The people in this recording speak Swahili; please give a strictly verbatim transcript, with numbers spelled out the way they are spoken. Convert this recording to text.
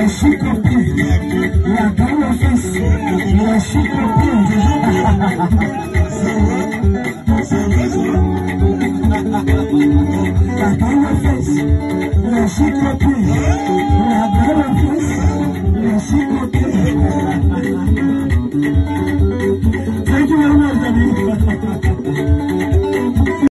chicoté, la grande fesse, le chicoté. La grande fesse, le chicoté, la grande fesse, le chicoté. Thank you very much, David.